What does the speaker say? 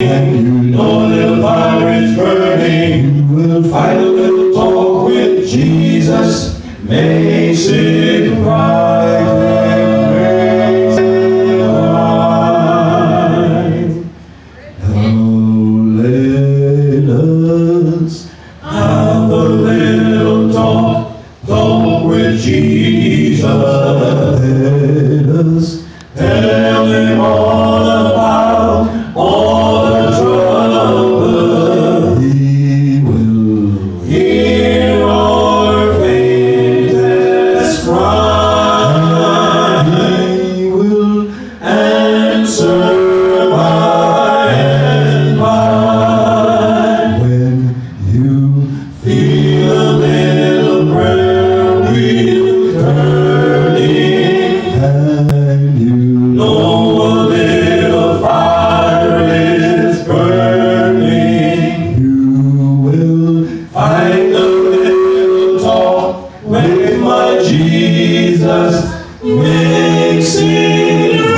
And you know the fire is burning. You will find a little talk with Jesus. Makes it right. Now let us have a little talk with Jesus. Let us tell him all about all the trouble. He will hear our faintest cry. He will answer by and by. When you feel a little prayer wheel turning, and you know a little fire is burning, you will find a little talk with my Jesus. Makes it